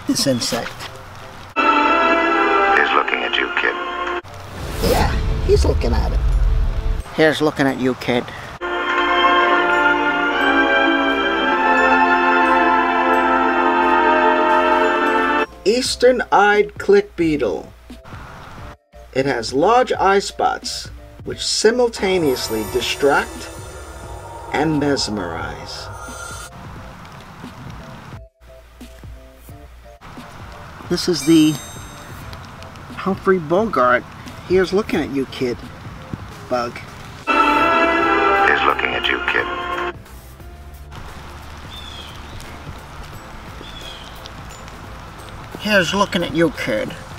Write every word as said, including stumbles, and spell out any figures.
at this insect. He's looking at you, kid. Yeah, he's looking at it. Here's looking at you, kid. Eastern-eyed click beetle. It has large eye spots which simultaneously distract and mesmerize. This is the Humphrey Bogart. Here's looking at you, kid. Bug. He's looking at you, kid. Here's looking at you, kid.